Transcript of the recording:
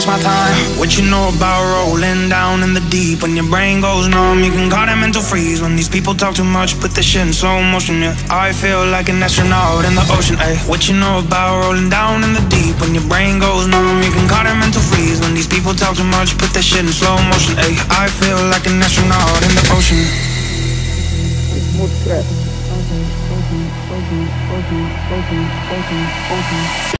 takes my time. What you know about rolling down in the deep? When your brain goes numb, you can call it mental freeze. When these people talk too much, put this shit in slow motion, yeah. I feel like an astronaut in the ocean, ayy. What you know about rolling down in the deep? When your brain goes numb, you can call it mental freeze. When these people talk too much, put this shit in slow motion, ayy. I feel like an astronaut in the ocean. More stress.